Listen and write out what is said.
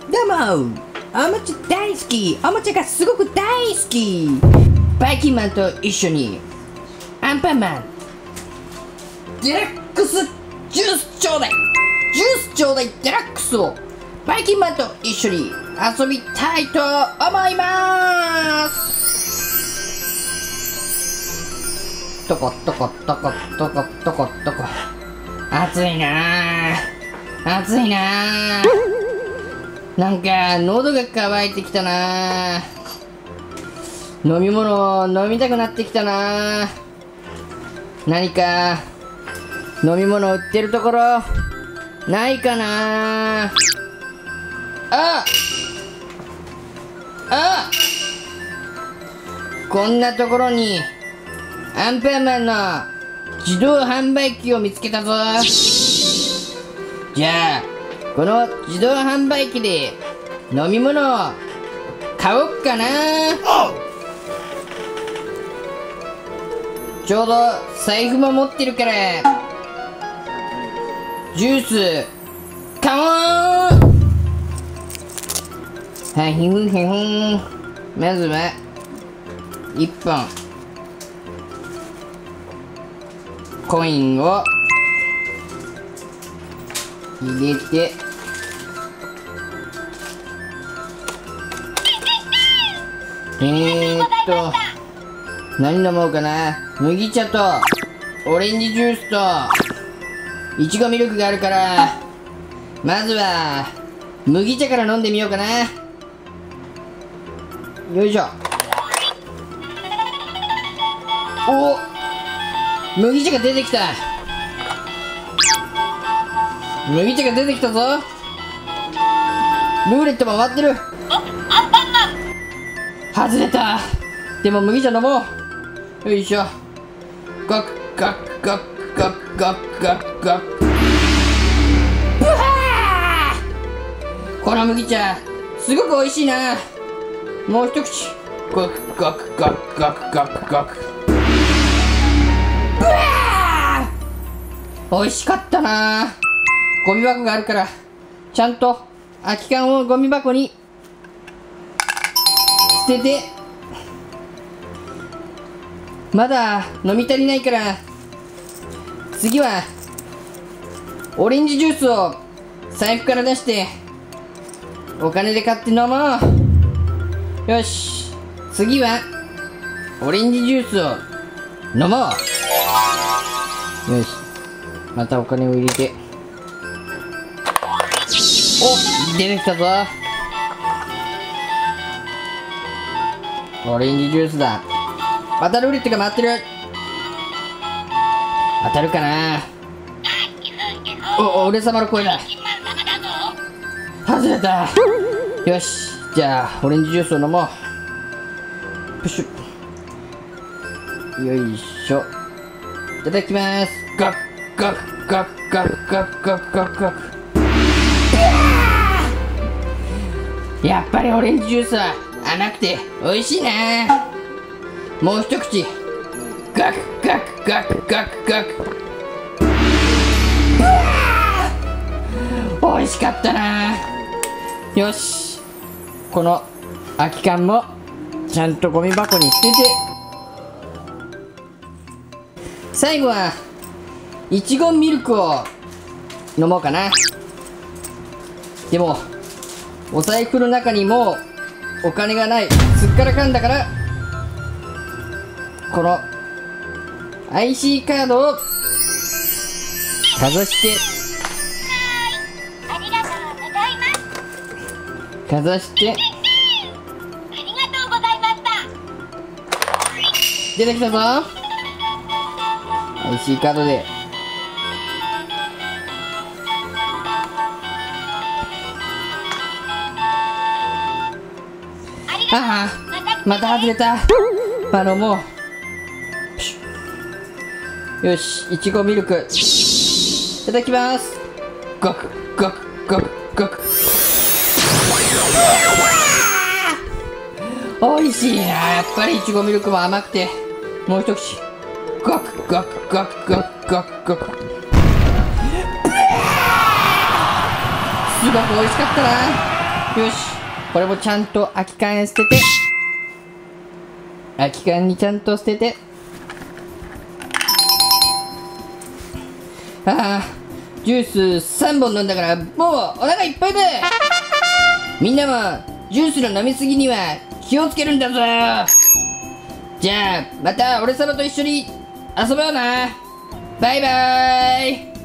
どうも、おもちゃ大好き、おもちゃがすごく大好き、バイキンマンと一緒にアンパンマンデラックスジュースちょうだい、ジュースちょうだいデラックスをバイキンマンと一緒に遊びたいと思います。トコトコトコトコトコトコ、暑いなぁ、暑いなぁ、なんか喉が渇いてきたなぁ、飲み物飲みたくなってきたなぁ。何か飲み物売ってるところないかなぁ。こんなところにアンパンマンの自動販売機を見つけたぞ。じゃあこの自動販売機で飲み物を買おっかな。ちょうど財布も持ってるからジュース買おう。はい、ひふひふん。まずは1本コインを入れて、何飲もうかな。麦茶とオレンジジュースといちごミルクがあるから、まずは麦茶から飲んでみようかな。よいしょ。お、麦茶が出てきた。麦茶が出てきたぞ。ルーレットも回ってる。外れた。でも麦茶飲もう。よいしょ。ガクガクガクガクガクガクガク。うわー、この麦茶すごく美味しいな。もう一口。ガクガクガクガクガクガク。うわー、美味しかったな。ゴミ箱があるからちゃんと空き缶をゴミ箱に捨てて、まだ飲み足りないから次はオレンジジュースを財布から出してお金で買って飲もう。よし、次はオレンジジュースを飲もう。よし、またお金を入れて、お、出てきたぞ。オレンジジュースだ。またルーレットが回ってる。当たるかな。俺様の声だ。外れた。よし、じゃあオレンジジュースを飲もう。プシュ。よいしょ。いただきます。ガクガクガクガクガクガクガクガク。やっぱりオレンジジュースは甘くて美味しいな。もう一口。ガクガクガクガクガク。美味しかったな。よし、この空き缶もちゃんとゴミ箱に捨てて、最後はいちごミルクを飲もうかな。でもお財布の中にもうお金がない。すっからかんだからこの IC カードをかざしてありがとうございます。 かざしてありがとうございました。 出てきたぞ。 IC カードでああ、また外れた。もうよし、いちごミルクいただきます。ガクガクガクガク。おいしいな。やっぱりいちごミルクも甘くて、もう一口。ガクガクガクガクガクガク。すごく美味しかったな。 よし、これもちゃんと空き缶へ捨てて、空き缶にちゃんと捨てて、ああ、ジュース3本飲んだからもうお腹いっぱいだ。みんなもジュースの飲みすぎには気をつけるんだぞ。じゃあまた俺様と一緒に遊ぼうな。バイバーイ。